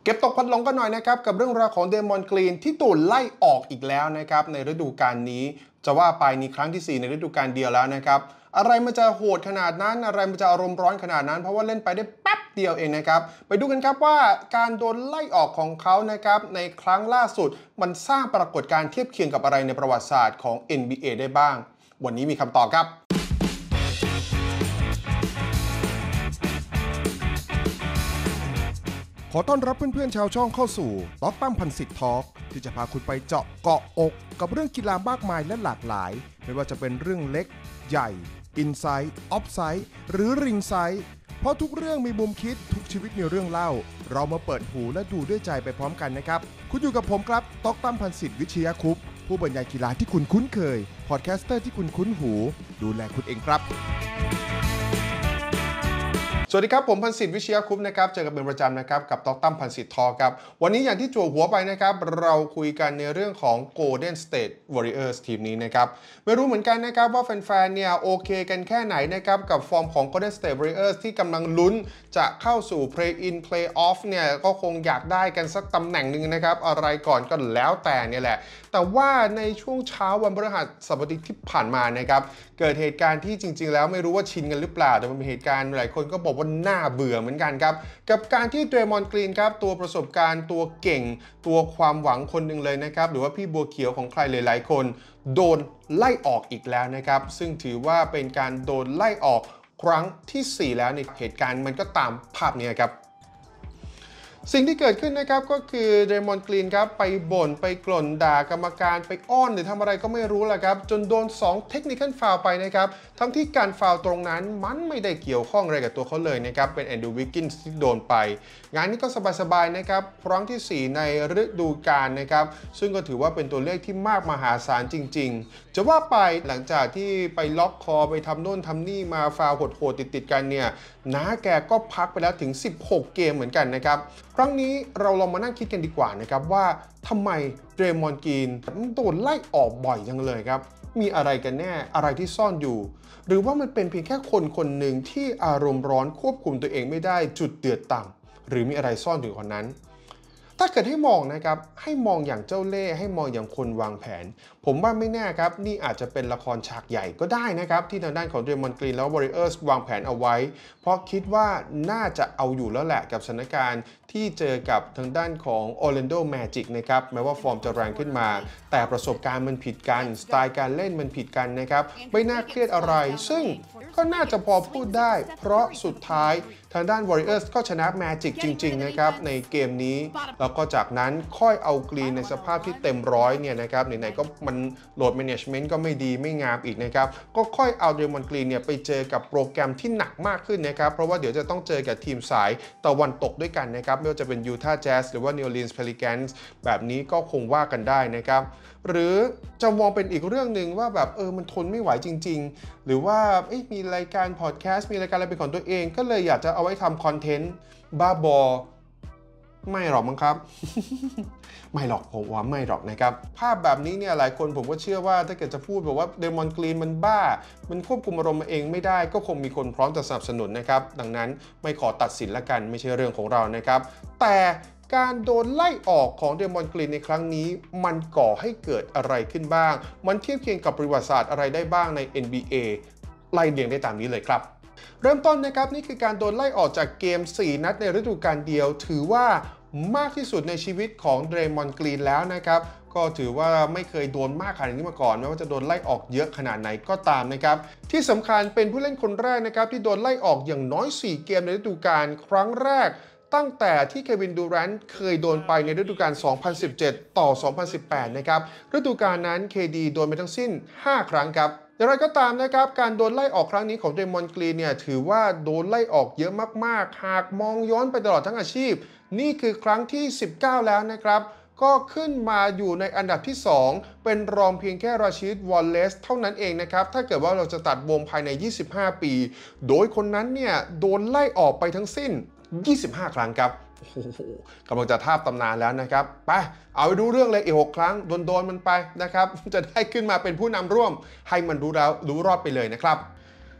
เก็บตกพัดลงกันหน่อยนะครับกับเรื่องราวของเดมอนกรีนที่ถูกไล่ออกอีกแล้วนะครับในฤดูกาลนี้จะว่าไปนี่ครั้งที่4ในฤดูกาลเดียวแล้วนะครับอะไรมันจะโหดขนาดนั้นอะไรมันจะอารมณ์ร้อนขนาดนั้นเพราะว่าเล่นไปได้แป๊บเดียวเองนะครับไปดูกันครับว่าการโดนไล่ออกของเขานะครับในครั้งล่าสุดมันสร้างปรากฏการณ์เทียบเคียงกับอะไรในประวัติศาสตร์ของ NBA ได้บ้างวันนี้มีคำตอบครับขอต้อนรับเพื่อนๆชาวช่องเข้าสู่ต๊อกตั้มพันสิทธิ์ทอล์กที่จะพาคุณไปเจาะเกาะอกกับเรื่องกีฬามากมายและหลากหลายไม่ว่าจะเป็นเรื่องเล็กใหญ่อินไซด์ออฟไซด์หรือริงไซด์เพราะทุกเรื่องมีมุมคิดทุกชีวิตมีเรื่องเล่าเรามาเปิดหูและดูด้วยใจไปพร้อมกันนะครับคุณอยู่กับผมครับต๊อกตั้มพันสิทธิ์วิชยาคุปผู้บรรยายกีฬาที่คุณคุ้นเคยพอดแคสเตอร์ที่คุณคุ้นหูดูแลคุณเองครับสวัสดีครับผมพันสิทธิ์วิชยาคุปนะครับเจอกันเป็นประจำนะครับกับต๊อกตั้มพันสิทธิ์ทอครับวันนี้อย่างที่จั่วหัวไปนะครับเราคุยกันในเรื่องของ Golden State Warriors ทีมนี้นะครับไม่รู้เหมือนกันนะครับว่าแฟนๆเนี่ยโอเคกันแค่ไหนนะครับกับฟอร์มของ Golden State Warriors ที่กำลังลุ้นจะเข้าสู่ Play-in Play-off เนี่ยก็คงอยากได้กันสักตำแหน่งหนึ่งนะครับอะไรก่อนก็แล้วแต่เนี่ยแหละแต่ว่าในช่วงเช้าวันพฤหัสบดีที่ผ่านมานะครับเกิดเหตุการณ์ที่จริงๆแล้วไม่รู้ว่าชินกันหรือเปล่าแต่มันเป็นเหตุการณ์หลายคนก็บอกว่าน่าเบื่อเหมือนกันครับกับการที่เดรมอนด์กรีนครับตัวประสบการณ์ตัวเก่งตัวความหวังคนหนึ่งเลยนะครับหรือว่าพี่บัวเขียวของใครหลายๆคนโดนไล่ออกอีกแล้วนะครับซึ่งถือว่าเป็นการโดนไล่ออกครั้งที่4แล้วในเหตุการณ์มันก็ตามภาพนี้ครับสิ่งที่เกิดขึ้นนะครับก็คือเดรมอนด์กรีนครับไปบ่นไปกล่นด่ากรรมการไปอ้อนหรือทำอะไรก็ไม่รู้แหละครับจนโดน2เทคนิคฟาวล์ไปนะครับทั้งที่การฟาวล์ตรงนั้นมันไม่ได้เกี่ยวข้องอะไรกับตัวเขาเลยนะครับเป็นแอนดรูว์วิกกินส์ที่โดนไปงานนี้ก็สบายๆนะครับครั้งที่4ในฤดูกาลนะครับซึ่งก็ถือว่าเป็นตัวเลขที่มากมหาศาลจริงๆจะว่าไปหลังจากที่ไปล็อกคอไปทำโน่นทำนี่มาฟาวล์โหดๆติดๆกันเนี่ยน้าแกก็พักไปแล้วถึง16เกมเหมือนกันนะครับครั้งนี้เราลองมานั่งคิดกันดีกว่านะครับว่าทำไมเดรมอนด์กรีนโดนไล่ออกบ่อยจังเลยครับมีอะไรกันแน่อะไรที่ซ่อนอยู่หรือว่ามันเป็นเพียงแค่คนคนหนึ่งที่อารมณ์ร้อนควบคุมตัวเองไม่ได้จุดเดือดต่ำหรือมีอะไรซ่อนอยู่กว่านั้นถ้าเกิดให้มองนะครับให้มองอย่างเจ้าเล่ห์ให้มองอย่างคนวางแผนผมว่าไม่แน่ครับนี่อาจจะเป็นละครฉากใหญ่ก็ได้นะครับที่ทางด้านของเดรมอนด์กรีนแล้ว Warriors วางแผนเอาไว้เพราะคิดว่าน่าจะเอาอยู่แล้วแหละกับสถานการณ์ที่เจอกับทางด้านของ Orlando Magic นะครับแม้ว่าฟอร์มจะแรงขึ้นมาแต่ประสบการณ์มันผิดกันสไตล์การเล่นมันผิดกันนะครับไม่น่าเครียดอะไรซึ่งก็น่าจะพอพูดได้เพราะสุดท้ายทางด้าน Warriors ก็ชนะ Magic จริงๆนะครับในเกมนี้แล้วก็จากนั้นค่อยเอากรีนในสภาพที่เต็มร้อยเนี่ยนะครับไหนๆก็มันโหลด management ก็ไม่ดีไม่งามอีกนะครับก็ค่อยเอาเดรมอนด์กรีนเนี่ยไปเจอกับโปรแกรมที่หนักมากขึ้นนะครับเพราะว่าเดี๋ยวจะต้องเจอกับทีมสายตะวันตกด้วยกันนะครับไม่ว่าจะเป็น Utah Jazz หรือว่า New Orleans Pelicans แบบนี้ก็คงว่ากันได้นะครับหรือจะมองเป็นอีกเรื่องหนึ่งว่าแบบมันทนไม่ไหวจริงๆหรือว่ามีรายการพอดแคสต์มีรายการอะไรเป็นของตัวเองก็เลยอยากจะเอาไว้ทำคอนเทนต์บ้าบอไม่หรอกมั้งครับ ไม่หรอกผมว่าไม่หรอกนะครับภาพแบบนี้เนี่ยหลายคนผมก็เชื่อว่าถ้าเกิดจะพูดแบบว่าเดมอนด์กรีนมันบ้ามันควบคุมอารมณ์เองไม่ได้ก็คงมีคนพร้อมจะสนับสนุนนะครับดังนั้นไม่ขอตัดสินละกันไม่ใช่เรื่องของเรานะครับแต่การโดนไล่ออกของเดมอนด์กรีนในครั้งนี้มันก่อให้เกิดอะไรขึ้นบ้างมันเทียบเคียงกับประวัติศาสตร์อะไรได้บ้างใน NBA ไล่เรียงได้ตามนี้เลยครับเริ่มต้นนะครับนี่คือการโดนไล่ออกจากเกม4นัดในฤดูกาลเดียวถือว่ามากที่สุดในชีวิตของเดรมอนด์กรีนแล้วนะครับก็ถือว่าไม่เคยโดนมากขนาดนี้มาก่อนไม่ว่าจะโดนไล่ออกเยอะขนาดไหนก็ตามนะครับที่สำคัญเป็นผู้เล่นคนแรกนะครับที่โดนไล่ออกอย่างน้อย4เกมในฤดูกาลครั้งแรกตั้งแต่ที่เควินดูแรนต์เคยโดนไปในฤดูกาล 2017 ต่อ 2018 นะครับฤดูกาลนั้น KD โดนไปทั้งสิ้น5ครั้งครับอย่างไรก็ตามนะครับการโดนไล่ออกครั้งนี้ของเดรมอนด์กรีนเนี่ยถือว่าโดนไล่ออกเยอะมากๆหากมองย้อนไปตลอดทั้งอาชีพนี่คือครั้งที่19แล้วนะครับก็ขึ้นมาอยู่ในอันดับที่2เป็นรองเพียงแค่ราชิดวอลเลซเท่านั้นเองนะครับถ้าเกิดว่าเราจะตัดวงภายใน25ปีโดยคนนั้นเนี่ยโดนไล่ออกไปทั้งสิ้น25ครั้งครับกำลังจะทาบตำนานแล้วนะครับไปเอาไปดูเรื่องเลยอีก6ครั้งโดนมันไปนะครับจะได้ขึ้นมาเป็นผู้นำร่วมให้มันรู้แล้วรู้รอดไปเลยนะครับ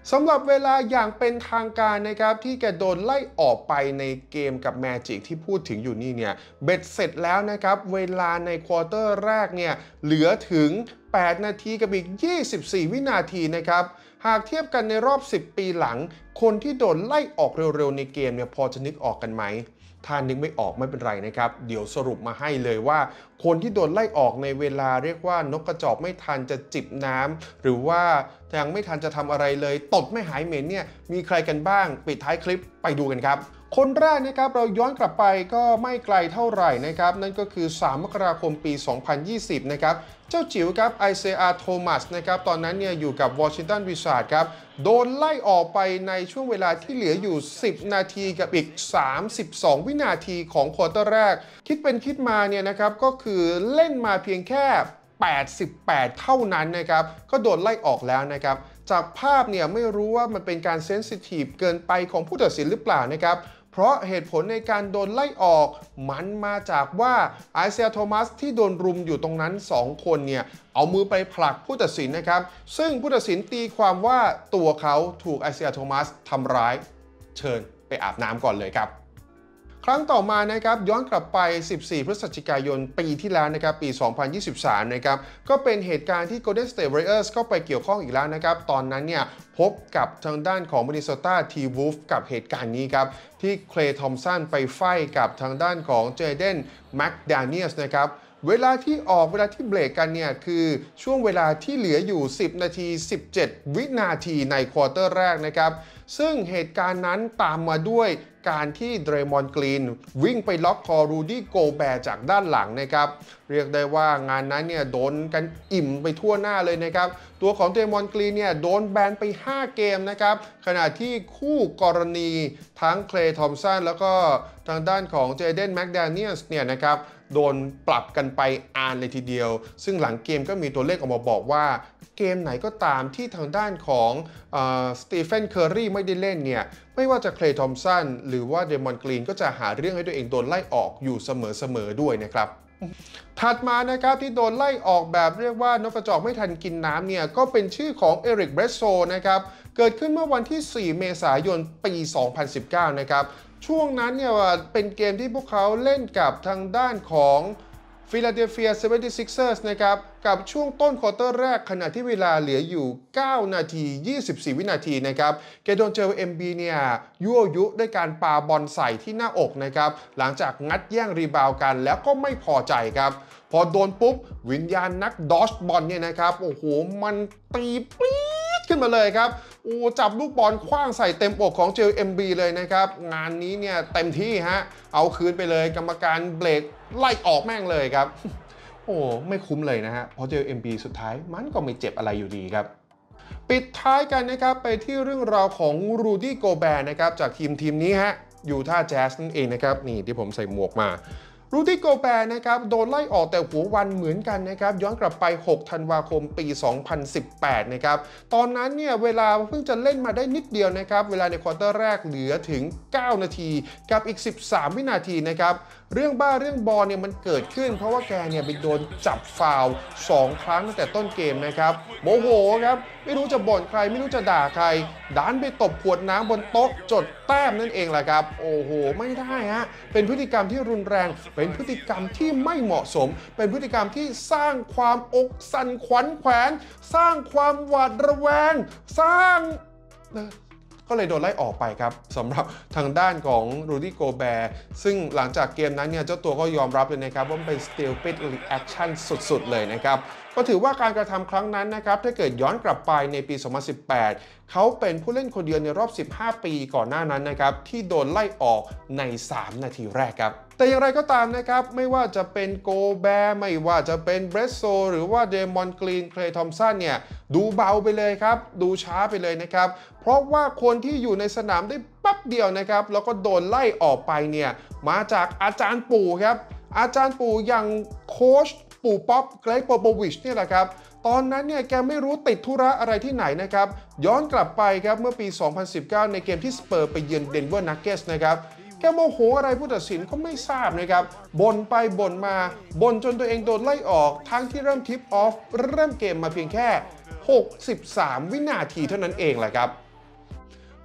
สำหรับเวลาอย่างเป็นทางการนะครับที่แกโดนไล่ออกไปในเกมกับ Magic ที่พูดถึงอยู่นี่เนี่ยเบ็ดเสร็จแล้วนะครับเวลาในควอเตอร์แรกเนี่ยเหลือถึง8นาทีกับอีก24วินาทีนะครับหากเทียบกันในรอบ10ปีหลังคนที่โดนไล่ออกเร็วๆในเกมเนี่ยพอจะนึกออกกันไหมถ้านึกไม่ออกไม่เป็นไรนะครับเดี๋ยวสรุปมาให้เลยว่าคนที่โดนไล่ออกในเวลาเรียกว่านกกระจอกไม่ทันจะจิบน้ำหรือว่ายังไม่ทันจะทำอะไรเลยตดไม่หายเหม็นเนี่ยมีใครกันบ้างปิดท้ายคลิปไปดูกันครับคนแรกนะครับเราย้อนกลับไปก็ไม่ไกลเท่าไหร่นะครับนั่นก็คือ3มกราคมปี 2020 นะครับเจ้าจิ๋วครับไอเซอาโทมัสนะครับตอนนั้นเนี่ยอยู่กับวอชิงตันวิซาร์ดครับโดนไล่ออกไปในช่วงเวลาที่เหลืออยู่10นาทีกับอีก32วินาทีของควอเตอร์แรกคิดเป็นคิดมาเนี่ยนะครับก็คือเล่นมาเพียงแค่88เท่านั้นนะครับก็โดนไล่ออกแล้วนะครับจากภาพเนี่ยไม่รู้ว่ามันเป็นการเซนซิทีฟเกินไปของผู้ตัดสินหรือเปล่านะครับเพราะเหตุผลในการโดนไล่ออกมันมาจากว่าไอเซียโทมัสที่โดนรุมอยู่ตรงนั้น2คนเนี่ยเอามือไปผลักผู้ตัดสินนะครับซึ่งผู้ตัดสินตีความว่าตัวเขาถูกไอเซียโทมัสทำร้ายเชิญไปอาบน้ำก่อนเลยครับครั้งต่อมานะครับย้อนกลับไป14พฤศจิกายนปีที่แล้วนะครับปี 2023 นะครับก็เป็นเหตุการณ์ที่ Golden State Warriors ก็ไปเกี่ยวข้องอีกแล้วนะครับตอนนั้นเนี่ยพบกับทางด้านของ Minnesota Timberwolves กับเหตุการณ์นี้ครับที่เคลย์ทอมสันไปไฟกับทางด้านของเจเดนแม็กดาเนียลส์นะครับเวลาที่ออกเวลาที่เบรกกันเนี่ยคือช่วงเวลาที่เหลืออยู่10นาที17วินาทีในควอเตอร์แรกนะครับซึ่งเหตุการณ์นั้นตามมาด้วยการที่เดรมอนกรีนวิ่งไปล็อกคอรูดี้โกแบร์จากด้านหลังนะครับเรียกได้ว่างานนั้นเนี่ยโดนกันอิ่มไปทั่วหน้าเลยนะครับตัวของเดรมอนกรีนเนี่ยโดนแบนไป5เกมนะครับขณะที่คู่กรณีทั้งเคลย์ทอมสันแล้วก็ทางด้านของเจเดนแม็กดาเนียลส์เนี่ยนะครับโดนปรับกันไปเลยทีเดียวซึ่งหลังเกมก็มีตัวเลขออกมาบอกว่าเกมไหนก็ตามที่ทางด้านของสตีเฟนเคอร์รีไม่ได้เล่นเนี่ยไม่ว่าจะเคลย์ทอมสันหรือว่าเดมอนกรีนก็จะหาเรื่องให้ตัวเองโดนไล่ออกอยู่เสมอด้วยนะครับถัดมานะครับที่โดนไล่ออกแบบเรียกว่านกกระจอกไม่ทันกินน้ำเนี่ยก็เป็นชื่อของเอริกเบรสโซนะครับเกิดขึ้นเมื่อวันที่4เมษายนปี 2019 นะครับช่วงนั้นเนี่ยเป็นเกมที่พวกเขาเล่นกับทางด้านของฟิลาเดลเฟีย 76ers นะครับกับช่วงต้นควอเตอร์แรกขณะที่เวลาเหลืออยู่9นาที24วินาทีนะครับแกโดนเจอเอ็มบีเนี่ยยั่วยุด้วยการปาบอลใส่ที่หน้าอกนะครับหลังจากงัดแย่งรีบาวกันแล้วก็ไม่พอใจครับพอโดนปุ๊บวิญญาณนักดอชบอลเนี่ยนะครับโอ้โหมันตีปี๊ดขึ้นมาเลยครับจับลูกบอลคว้างใส่เต็มอกของเจลเอ็มบีเลยนะครับงานนี้เนี่ยเต็มที่ฮะเอาคืนไปเลยกรรมการเบรกไล่ออกแม่งเลยครับโอ้ไม่คุ้มเลยนะฮะเพราะเจลเอ็มบีสุดท้ายมันก็ไม่เจ็บอะไรอยู่ดีครับปิดท้ายกันนะครับไปที่เรื่องราวของรูดี้โกแบร์นะครับจากทีมนี้ฮะยูทาห์แจ๊สนั่นเองนะครับนี่ที่ผมใส่หมวกมารูดี้โกแบร์นะครับโดนไล่ออกแต่หัววันเหมือนกันนะครับย้อนกลับไป6ธันวาคมปี 2018 นะครับตอนนั้นเนี่ยเวลาเพิ่งจะเล่นมาได้นิดเดียวนะครับเวลาในควอเตอร์แรกเหลือถึง9นาทีกับอีก13วินาทีนะครับเรื่องบ้าเรื่องบอลเนี่ยมันเกิดขึ้นเพราะว่าแกเนี่ยไปโดนจับฟาวล์2ครั้งตั้งแต่ต้นเกมนะครับโมโหครับไม่รู้จะบ่นใครไม่รู้จะด่าใครดันไปตบขวดน้ำบนโต๊ะจดแต้มนั่นเองแหละครับโอ้โหไม่ได้ฮะเป็นพฤติกรรมที่รุนแรงเป็นพฤติกรรมที่ไม่เหมาะสมเป็นพฤติกรรมที่สร้างความอกสั่นขวัญแขวนสร้างความหวาดระแวงสร้างก็เลยโดนไล่ออกไปครับสำหรับทางด้านของรูดี้โกแบร์ซึ่งหลังจากเกมนั้นเนี่ยเจ้าตัวก็ยอมรับเลยนะครับว่าเป็น stupid reaction สุดๆเลยนะครับก็ถือว่าการกระทำครั้งนั้นนะครับถ้าเกิดย้อนกลับไปในปี 2018 เขาเป็นผู้เล่นคนเดียวในรอบ 15 ปีก่อนหน้านั้นนะครับที่โดนไล่ออกใน 3 นาทีแรกครับแต่อย่างไรก็ตามนะครับไม่ว่าจะเป็นโกแบร์ไม่ว่าจะเป็นเบรสโซหรือว่าเดมอนกรีนเคลย์ทอมสันเนี่ยดูเบาไปเลยครับดูช้าไปเลยนะครับเพราะว่าคนที่อยู่ในสนามได้ปั๊บเดียวนะครับแล้วก็โดนไล่ออกไปเนี่ยมาจากอาจารย์ปู่ครับอาจารย์ปู่อย่างโค้ชปู่ป๊อปเกรกโปโปวิชเนี่ยแหละครับตอนนั้นเนี่ยแกไม่รู้ติดธุระอะไรที่ไหนนะครับย้อนกลับไปครับเมื่อปี 2019 ในเกมที่สเปอร์ไปเยือนเดนเวอร์นักเก็ตส์นะครับแกโมโหอะไรผู้ตัดสินก็ไม่ทราบนะครับบ่นไปบ่นมาบ่นจนตัวเองโดนไล่ออกทั้งที่เริ่มทิปออฟเริ่มเกมมาเพียงแค่63วินาทีเท่านั้นเองแหละครับ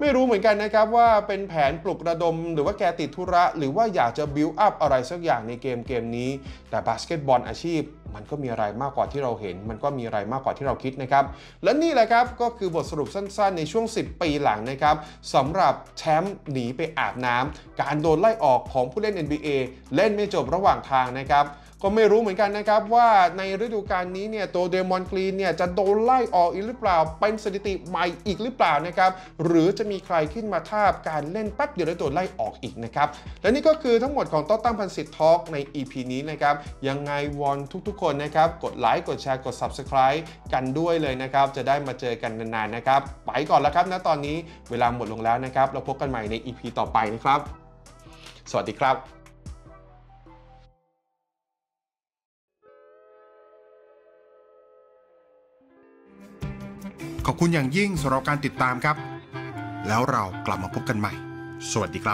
ไม่รู้เหมือนกันนะครับว่าเป็นแผนปลุกระดมหรือว่าแกติดธุระหรือว่าอยากจะบิวอัพอะไรสักอย่างในเกมนี้แต่บาสเกตบอลอาชีพมันก็มีอะไรมากกว่าที่เราเห็นมันก็มีอะไรมากกว่าที่เราคิดนะครับและนี่แหละครับก็คือบทสรุปสั้นๆในช่วง10 ปีหลังนะครับสำหรับแชมป์หนีไปอาบน้ำการโดนไล่ออกของผู้เล่น NBA เล่นไม่จบระหว่างทางนะครับก็ไม่รู้เหมือนกันนะครับว่าในฤดูกาลนี้เนี่ยตัวเดมอนกรีนเนี่ยจะโดนไล่ออกอีกหรือเปล่าเป็นสถิติใหม่อีกหรือเปล่านะครับหรือจะมีใครขึ้นมาทาบการเล่นแป๊บเดียวแล้วโดนไล่ออกอีกนะครับและนี่ก็คือทั้งหมดของต๊อกตั้มพันสิทธิ์ทอล์กใน EP นี้นะครับยังไงวอนทุกๆคนนะครับกดไลค์กดแชร์กด Subscribe กันด้วยเลยนะครับจะได้มาเจอกันนานๆนะครับไปก่อนแล้วครับณตอนนี้เวลาหมดลงแล้วนะครับเราพบกันใหม่ใน EP ต่อไปนะครับสวัสดีครับขอบคุณอย่างยิ่งสำหรับการติดตามครับแล้วเรากลับมาพบกันใหม่สวัสดีครับ